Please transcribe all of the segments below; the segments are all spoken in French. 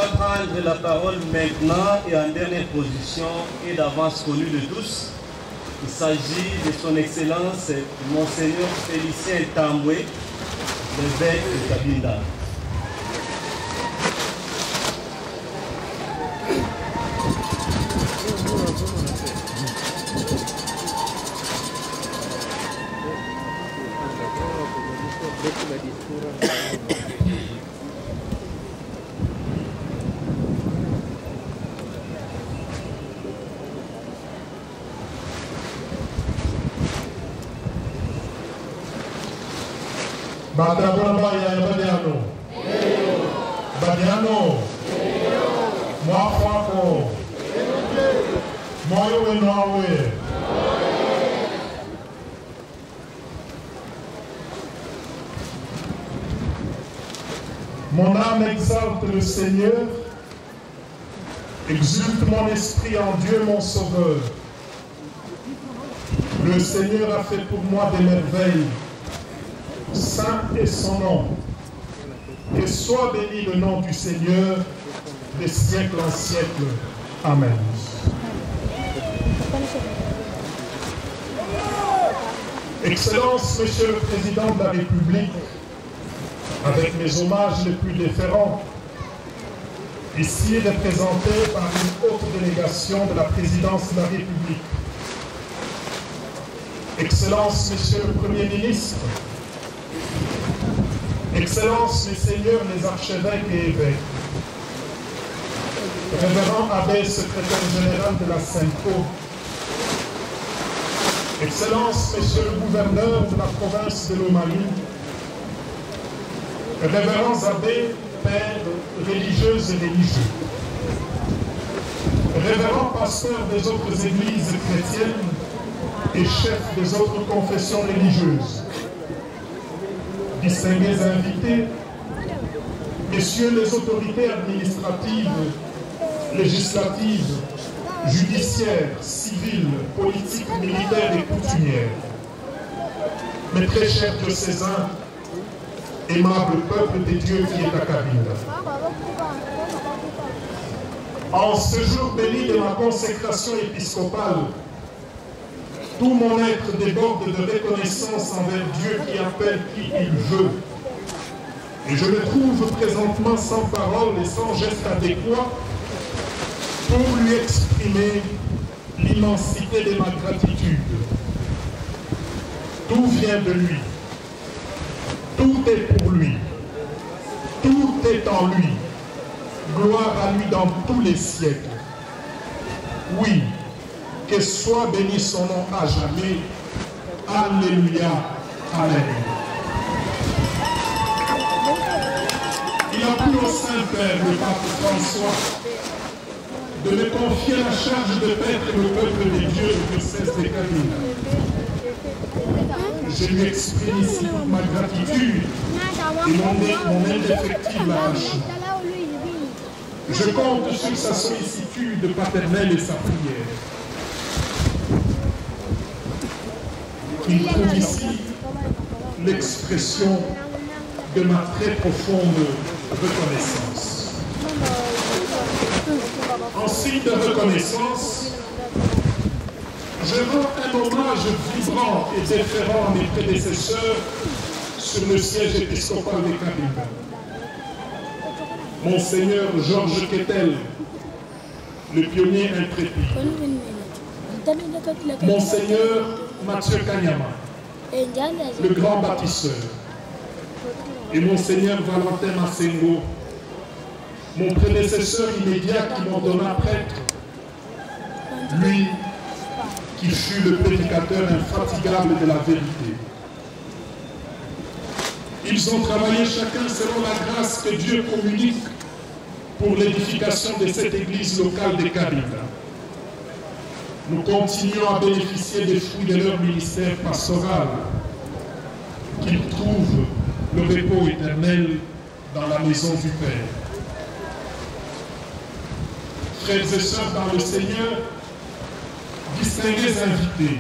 va prendre la parole maintenant et en dernière position et d'avance connue de tous. Il s'agit de son Excellence Monseigneur Félicien Tamboué, l'évêque de Cabinda. Badiano, Mwafwako, Moyo Noawe. Mon âme exalte le Seigneur, exulte mon esprit en Dieu mon Sauveur. Le Seigneur a fait pour moi des merveilles. Saint est son nom. Que soit béni le nom du Seigneur des siècles en siècles. Amen. Excellence, Monsieur le Président de la République, avec mes hommages les plus déférents, ici représenté par une haute délégation de la Présidence de la République. Excellence, Monsieur le Premier ministre, Excellences, Messeigneurs les archevêques et évêques, Révérend Abbé, secrétaire général de la Synco, Excellences, Monsieur le gouverneur de la province de l'Omalie, Révérends Abbés, pères, religieuses et religieux, Révérends pasteurs des autres églises chrétiennes et chefs des autres confessions religieuses, distingués invités, messieurs les autorités administratives, législatives, judiciaires, civiles, politiques, militaires et coutumières, mes très chers diocésains, aimable peuple des dieux qui est à Cabinda. En ce jour béni de ma consécration épiscopale, tout mon être déborde de reconnaissance envers Dieu qui appelle qui il veut. Et je me trouve présentement sans parole et sans geste adéquat pour lui exprimer l'immensité de ma gratitude. Tout vient de lui. Tout est pour lui. Tout est en lui. Gloire à lui dans tous les siècles. Oui. Que soit béni son nom à jamais. Alléluia. Amen. Il a plu au Saint-Père, le pape François, de me confier la charge de paître le peuple des dieux du diocèse de Cabinda. Je lui exprime ici toute ma gratitude et mon indéfectible attachement. Je compte sur sa sollicitude paternelle et sa prière. Il trouve ici l'expression de ma très profonde reconnaissance. En signe de reconnaissance, je rends un hommage vibrant et déférent à mes prédécesseurs sur le siège épiscopal de Cabinda. Monseigneur Georges Kettel, le pionnier intrépide. Monseigneur Mathieu Kanyama, le grand bâtisseur. Et Monseigneur Valentin Massengo, mon prédécesseur immédiat qui m'ordonna prêtre, lui qui fut le prédicateur infatigable de la vérité. Ils ont travaillé chacun selon la grâce que Dieu communique pour l'édification de cette église locale de Cabinda. Nous continuons à bénéficier des fruits de leur ministère pastoral, qu'ils trouvent le repos éternel dans la maison du Père. Frères et sœurs dans le Seigneur, distingués invités,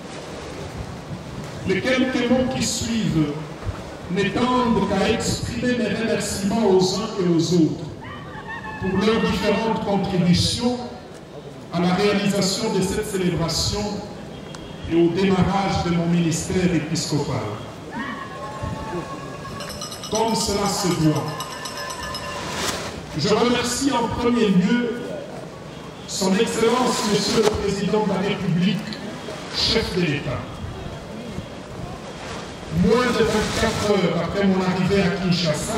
les quelques mots qui suivent n'étendent qu'à exprimer mes remerciements aux uns et aux autres, pour leurs différentes contributions à la réalisation de cette célébration et au démarrage de mon ministère épiscopal. Comme cela se doit, je remercie en premier lieu Son Excellence, Monsieur le Président de la République, chef de l'État. Moins de 24 heures après mon arrivée à Kinshasa,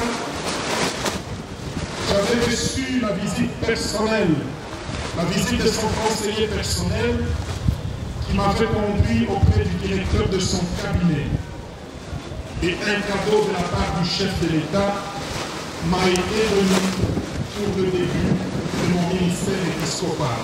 j'avais reçu la visite personnelle, la visite de son conseiller personnel qui m'avait conduit auprès du directeur de son cabinet. Et un cadeau de la part du chef de l'État m'a été donné pour le début de mon ministère épiscopal.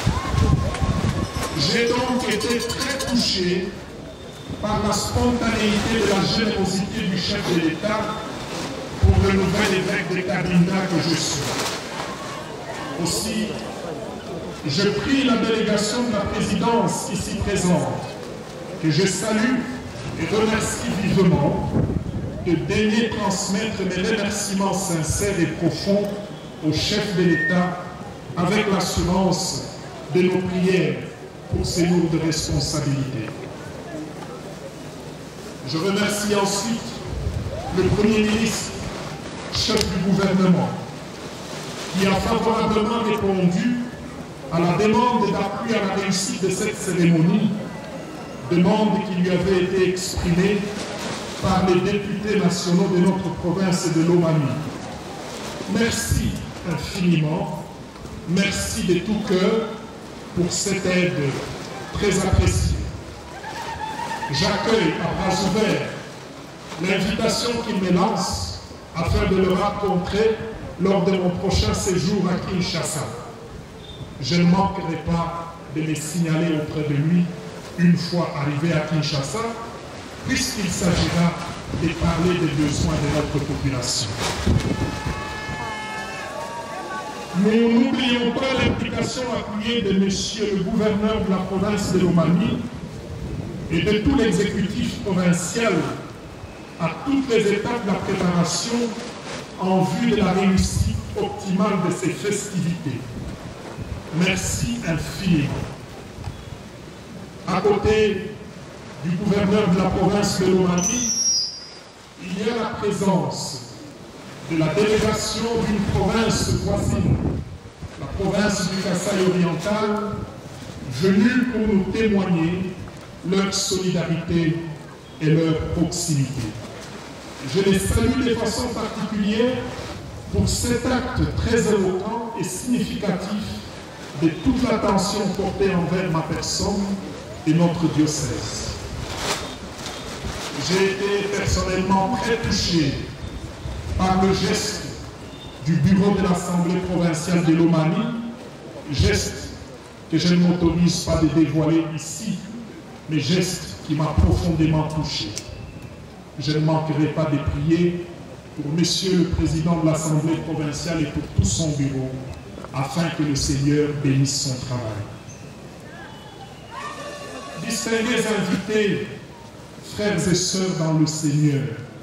J'ai donc été très touché par la spontanéité de la générosité du chef de l'État pour le nouvel évêque de Cabinda que je suis. Aussi, je prie la délégation de la présidence ici présente, que je salue et remercie vivement, de daigner transmettre mes remerciements sincères et profonds au chef de l'État avec l'assurance de nos prières pour ces lourdes responsabilités. Je remercie ensuite le Premier ministre, chef du gouvernement, qui a favorablement répondu à la demande d'appui à la réussite de cette cérémonie, demande qui lui avait été exprimée par les députés nationaux de notre province de Lomami. Merci infiniment, merci de tout cœur pour cette aide très appréciée. J'accueille à bras ouverts l'invitation qu'il me lance afin de le rencontrer lors de mon prochain séjour à Kinshasa. Je ne manquerai pas de les signaler auprès de lui une fois arrivé à Kinshasa, puisqu'il s'agira de parler des besoins de notre population. Nous n'oublions pas l'implication appuyée de Monsieur le gouverneur de la province de Lomami et de tout l'exécutif provincial à toutes les étapes de la préparation en vue de la réussite optimale de ces festivités. Merci infiniment. À côté du gouverneur de la province de Lomami, il y a la présence de la délégation d'une province voisine, la province du Kasaï oriental, venue pour nous témoigner leur solidarité et leur proximité. Je les salue de façon particulière pour cet acte très éloquent et significatif de toute l'attention portée envers ma personne et notre diocèse. J'ai été personnellement très touché par le geste du bureau de l'Assemblée provinciale de Lomami, geste que je ne m'autorise pas de dévoiler ici, mais geste qui m'a profondément touché. Je ne manquerai pas de prier pour Monsieur le Président de l'Assemblée provinciale et pour tout son bureau, afin que le Seigneur bénisse son travail. Distingués invités, frères et sœurs dans le Seigneur,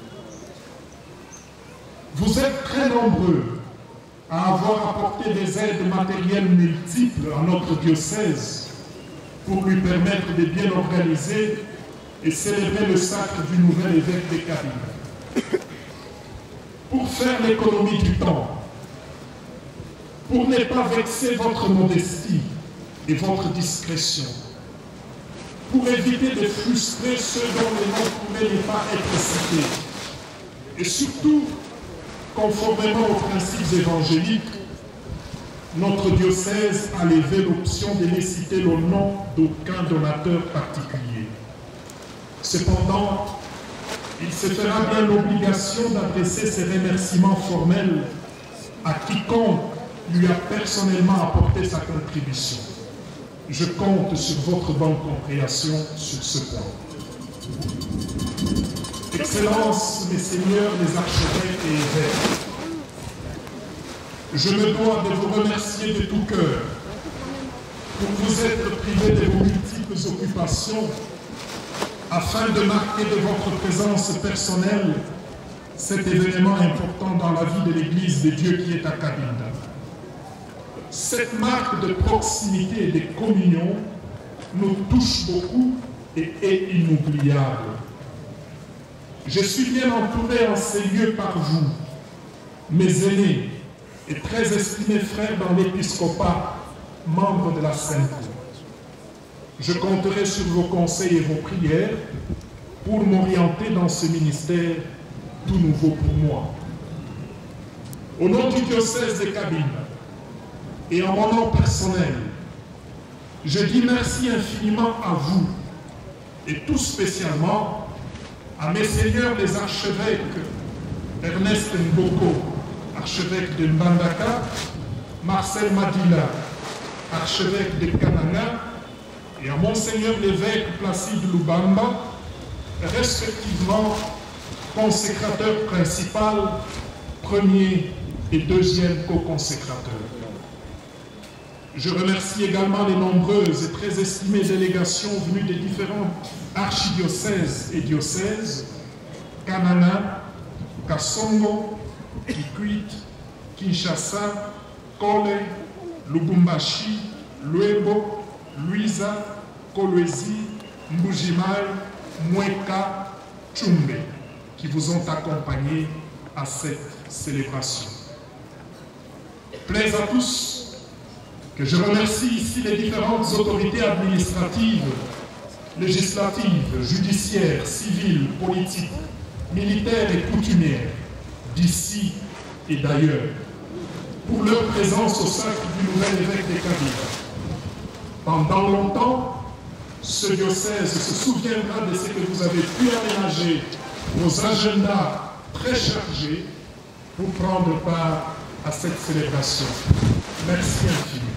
vous êtes très nombreux à avoir apporté des aides matérielles multiples à notre diocèse pour lui permettre de bien organiser et célébrer le sacre du nouvel évêque de Cabinda. Pour faire l'économie du temps, pour ne pas vexer votre modestie et votre discrétion, pour éviter de frustrer ceux dont les noms pouvaient ne pas être cités, et surtout, conformément aux principes évangéliques, notre diocèse a levé l'option de ne citer le nom d'aucun donateur particulier. Cependant, il se fera bien l'obligation d'adresser ses remerciements formels à quiconque lui a personnellement apporté sa contribution. Je compte sur votre bonne compréhension sur ce point. Excellences, mes seigneurs, les archevêques et évêques, je me dois de vous remercier de tout cœur pour vous être privés de vos multiples occupations afin de marquer de votre présence personnelle cet événement important dans la vie de l'Église de Dieu qui est à Cabinda. cette marque de proximité et de communion nous touche beaucoup et est inoubliable. Je suis bien entouré en ces lieux par vous, mes aînés et très estimés frères dans l'épiscopat, membres de la Sainte Cour. Je compterai sur vos conseils et vos prières pour m'orienter dans ce ministère tout nouveau pour moi. Au nom du diocèse de Kabinda et en mon nom personnel, je dis merci infiniment à vous et tout spécialement à mes seigneurs les archevêques Ernest Mboko, archevêque de Mbandaka, Marcel Madila, archevêque de Kananga, et à Monseigneur l'évêque Placide Lubamba, respectivement consécrateur principal, premier et deuxième co-consécrateur. Je remercie également les nombreuses et très estimées délégations venues des différents archidiocèses et diocèses, Kanana, Kasongo, Kikwit, Kinshasa, Kole, Lubumbashi, Luebo, Luiza, Kolwezi, Mbujimai, Mweka, Tchumbe, qui vous ont accompagnés à cette célébration. Plaise à tous que je remercie ici les différentes autorités administratives, législatives, judiciaires, civiles, politiques, militaires et coutumières, d'ici et d'ailleurs, pour leur présence au sacre du nouvel évêque de Kabinda. Pendant longtemps, ce diocèse se souviendra de ce que vous avez pu aménager vos agendas très chargés pour prendre part à cette célébration. Merci infiniment.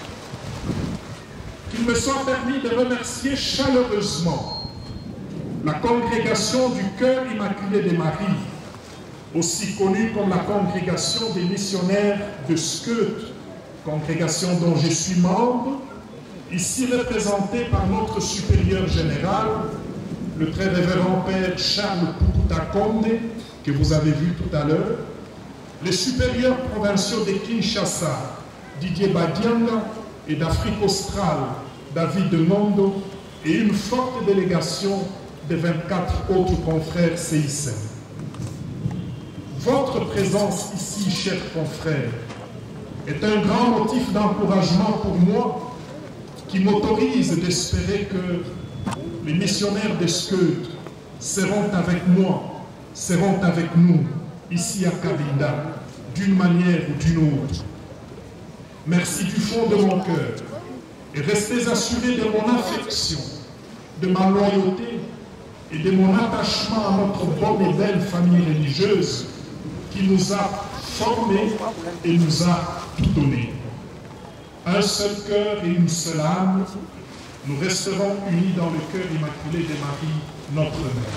Qu'il me soit permis de remercier chaleureusement la congrégation du Cœur Immaculé de Marie, aussi connue comme la congrégation des missionnaires de Skeut, congrégation dont je suis membre, ici représentée par notre supérieur général, le très révérend Père Charles Pukuta Konde, que vous avez vu tout à l'heure, les supérieurs provinciaux de Kinshasa, Didier Badianga, et d'Afrique australe, David de Mondo, et une forte délégation de 24 autres confrères CICM. Votre présence ici, chers confrères, est un grand motif d'encouragement pour moi qui m'autorise d'espérer que les missionnaires de Skeut seront avec moi, seront avec nous, ici à Kabinda, d'une manière ou d'une autre. Merci du fond de mon cœur et restez assurés de mon affection, de ma loyauté et de mon attachement à notre bonne et belle famille religieuse qui nous a formés et nous a tout donné. Un seul cœur et une seule âme, nous resterons unis dans le cœur immaculé de Marie, notre Mère.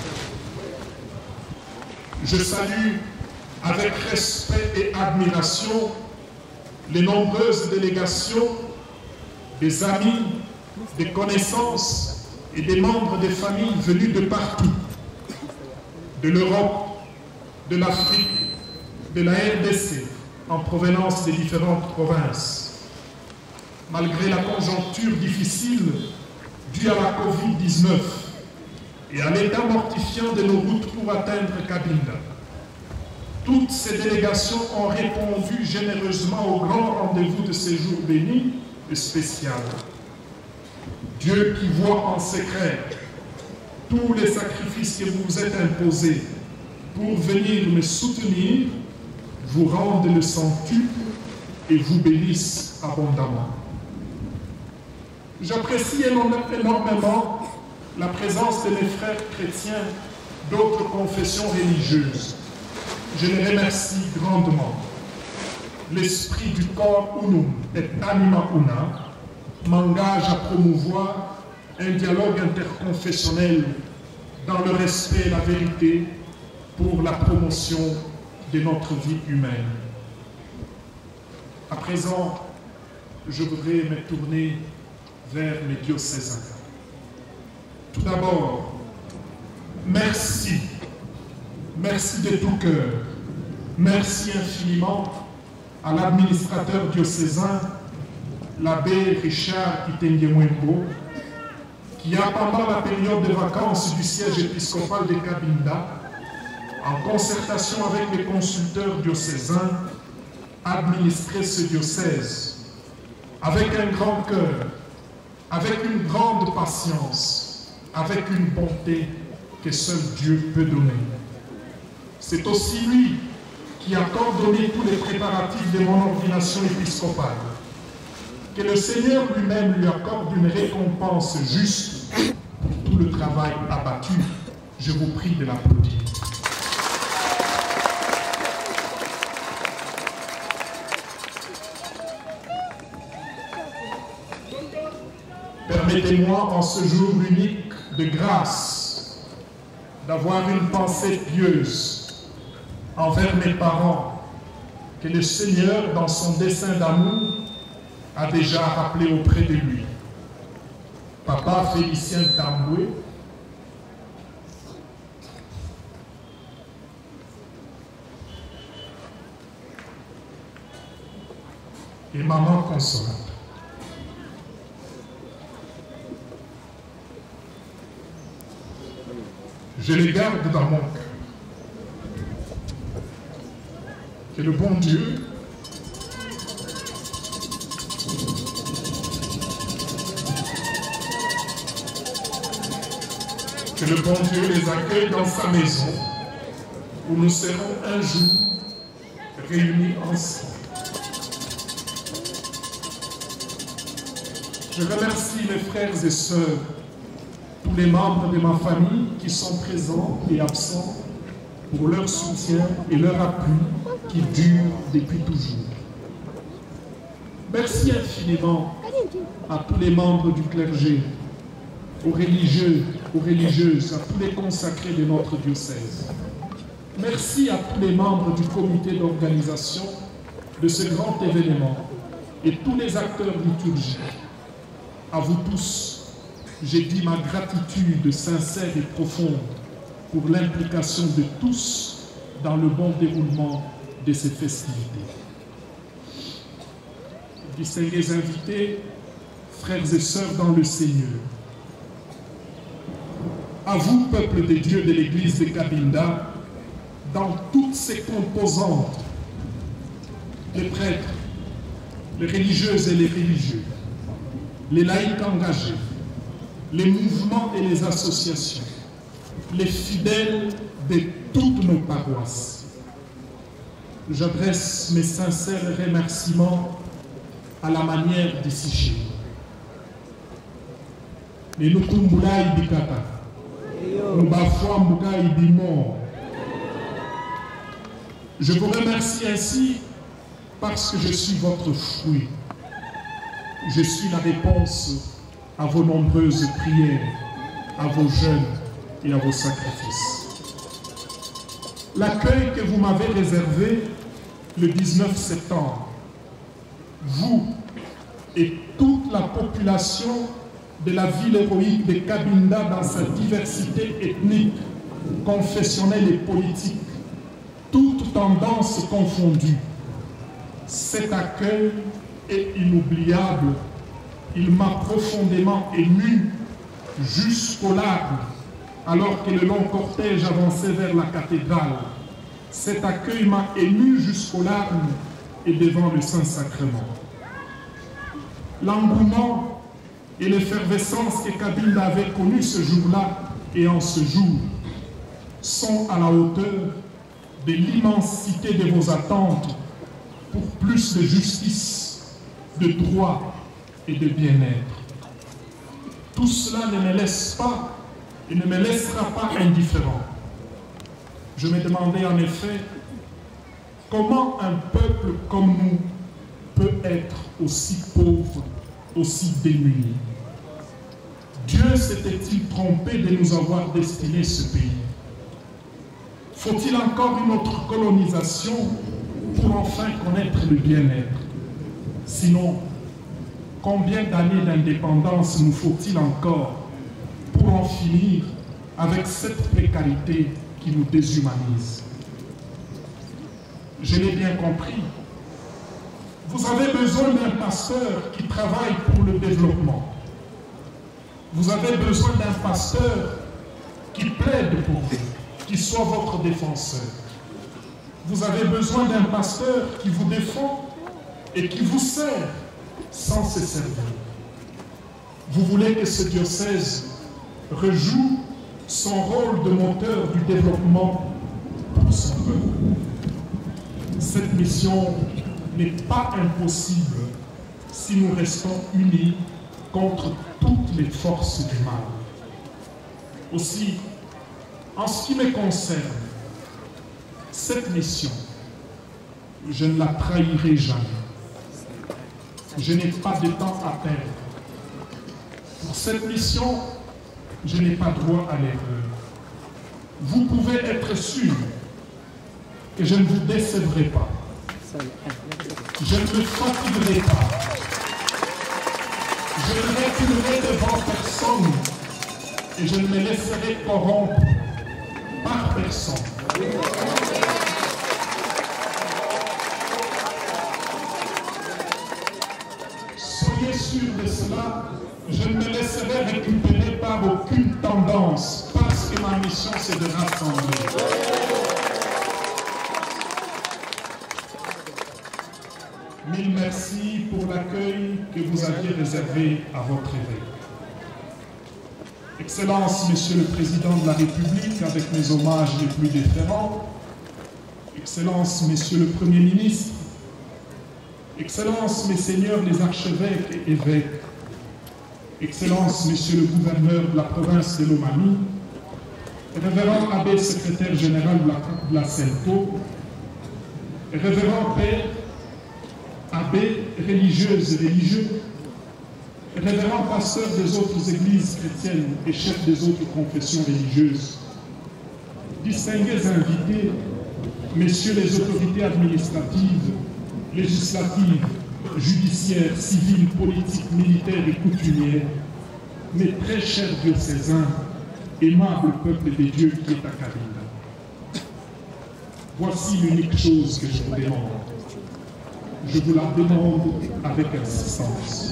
Je salue avec respect et admiration les nombreuses délégations des amis, des connaissances et des membres des familles venus de partout, de l'Europe, de l'Afrique, de la RDC, en provenance des différentes provinces. Malgré la conjoncture difficile due à la Covid-19 et à l'état mortifiant de nos routes pour atteindre Kabinda, toutes ces délégations ont répondu généreusement au grand rendez-vous de ces jours bénis et spécial. Dieu qui voit en secret tous les sacrifices que vous vous êtes imposés pour venir me soutenir, vous rende le centuple et vous bénisse abondamment. J'apprécie énormément la présence de mes frères chrétiens d'autres confessions religieuses. Je les remercie grandement. L'esprit du corps unum et anima una m'engage à promouvoir un dialogue interconfessionnel dans le respect et la vérité pour la promotion de notre vie humaine. À présent, je voudrais me tourner vers mes diocésains. Tout d'abord, merci. Merci de tout cœur. Merci infiniment à l'administrateur diocésain l'abbé Richard Itengemwembo, qui a, pendant la période de vacances du siège épiscopal de Cabinda, en concertation avec les consulteurs diocésains, administré ce diocèse avec un grand cœur, avec une grande patience, avec une bonté que seul Dieu peut donner. C'est aussi lui qui a coordonné tous les préparatifs de mon ordination épiscopale. Que le Seigneur lui-même lui accorde une récompense juste pour tout le travail abattu. Je vous prie de l'applaudir. Permettez-moi en ce jour unique de grâce d'avoir une pensée pieuse envers mes parents que le Seigneur, dans son dessein d'amour, a déjà rappelé auprès de lui. Papa Félicien Tamboué, et maman Consolate. Je les garde dans mon cœur. Que le bon Dieu les accueille dans sa maison où nous serons un jour réunis ensemble. Je remercie les frères et sœurs, tous les membres de ma famille qui sont présents et absents pour leur soutien et leur appui qui durent depuis toujours. Merci infiniment à tous les membres du clergé, aux religieux, aux religieuses, à tous les consacrés de notre diocèse. Merci à tous les membres du comité d'organisation de ce grand événement et tous les acteurs liturgiques. À vous tous, j'ai dit ma gratitude sincère et profonde pour l'implication de tous dans le bon déroulement de ces festivités. Distingués invités, frères et sœurs dans le Seigneur, à vous, peuple des dieux de l'église de Cabinda, dans toutes ses composantes, les prêtres, les religieuses et les religieux, les laïcs engagés, les mouvements et les associations, les fidèles de toutes nos paroisses. J'adresse mes sincères remerciements à la manière d'ici. Les Nukumbula Ibikata, Nubafwa Mbuka Ibimo. Je vous remercie ainsi parce que je suis votre fruit. Je suis la réponse à vos nombreuses prières, à vos jeûnes et à vos sacrifices. L'accueil que vous m'avez réservé le 19 septembre, vous et toute la population de la ville héroïque de Cabinda dans sa diversité ethnique, confessionnelle et politique, toutes tendances confondues. Cet accueil est inoubliable. Il m'a profondément ému jusqu'aux larmes alors que le long cortège avançait vers la cathédrale. Cet accueil m'a ému jusqu'aux larmes et devant le Saint-Sacrement. L'engouement et l'effervescence que Cabinda avait connue ce jour-là et en ce jour sont à la hauteur de l'immensité de vos attentes pour plus de justice, de droit et de bien-être. Tout cela ne me laisse pas et ne me laissera pas indifférent. Je me demandais en effet comment un peuple comme nous peut être aussi pauvre, aussi démuni. Dieu s'était-il trompé de nous avoir destiné ce pays? Faut-il encore une autre colonisation pour enfin connaître le bien-être? Sinon, combien d'années d'indépendance nous faut-il encore pour en finir avec cette précarité qui nous déshumanise? Je l'ai bien compris. Vous avez besoin d'un pasteur qui travaille pour le développement. Vous avez besoin d'un pasteur qui plaide pour vous, qui soit votre défenseur. Vous avez besoin d'un pasteur qui vous défend et qui vous sert sans se servir. Vous voulez que ce diocèse rejoue son rôle de moteur du développement pour son peuple. Cette mission n'est pas impossible si nous restons unis contre toutes les forces du mal. Aussi, en ce qui me concerne, cette mission, je ne la trahirai jamais. Je n'ai pas de temps à perdre. Pour cette mission, je n'ai pas droit à l'erreur. Vous pouvez être sûr que je ne vous décevrai pas. Je ne me fatiguerai pas. Je ne reculerai devant personne et je ne me laisserai corrompre par personne. Soyez sûr de cela, je ne me laisserai récupérer par aucune tendance, parce que ma mission c'est de rassembler. Mille merci pour l'accueil que vous aviez réservé à votre évêque. Excellence, Monsieur le Président de la République, avec mes hommages les plus déférents. Excellence, Monsieur le Premier ministre. Excellence, mes seigneurs les archevêques et évêques. Excellence, Monsieur le gouverneur de la province de Lomami. Révérend abbé secrétaire général de la CELTO. Révérend père, abbés, religieuses et religieux, révérends pasteurs des autres églises chrétiennes et chefs des autres confessions religieuses, distingués invités, messieurs les autorités administratives, législatives, judiciaires, civiles, politiques, militaires et coutumières, mes très chers diocésains, aimable peuple des dieux qui est à Kabila. Voici l'unique chose que je vous demande. Je vous la demande avec insistance.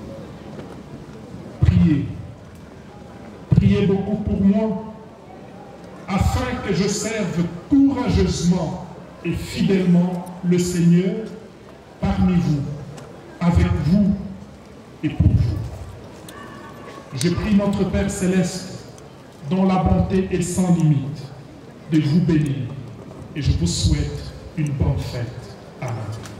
Priez. Priez beaucoup pour moi, afin que je serve courageusement et fidèlement le Seigneur parmi vous, avec vous et pour vous. Je prie notre Père Céleste, dont la bonté est sans limite, de vous bénir et je vous souhaite une bonne fête. Amen.